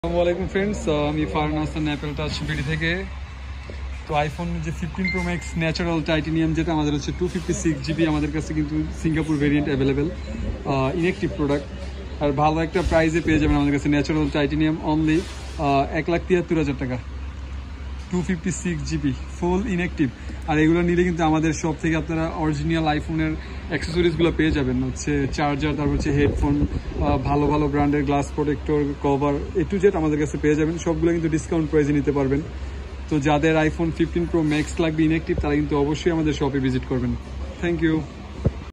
আসসালামু আলাইকুম ফ্রেন্ডস, আমি Farhan Hasan Apple Touch BD থেকে। তো আইফোন যে 15 প্রো ম্যাক্স ন্যাচারাল টাইটেনিয়াম, যেটা আমাদের হচ্ছে 256 জিবি, আমাদের কাছে কিন্তু Singapore variant available, inactive product আর ভালো একটা প্রাইসে পেয়ে যাবেন আমাদের কাছে। ন্যাচারাল টাইটেনিয়াম অনলি 1,73,000 টাকা, 256 জিবি ফুল ইনঅ্যাক্টিভ। আর এগুলো নিলে কিন্তু আমাদের শপ থেকে আপনারা অরিজিনাল আইফোনের অ্যাক্সেসরিজগুলো পেয়ে যাবেন, হচ্ছে চার্জার, তারপর হচ্ছে হেডফোন, ভালো ভালো ব্র্যান্ডের glass protector, cover, A to Z আমাদের কাছে পেয়ে যাবেন। সবগুলো কিন্তু ডিসকাউন্ট প্রাইসে নিতে পারবেন। তো যাদের আইফোন 15 প্রো ম্যাক্স লাগবে ইনঅ্যাক্টিভ, তারা কিন্তু অবশ্যই আমাদের শপে ভিজিট করবেন। Thank you.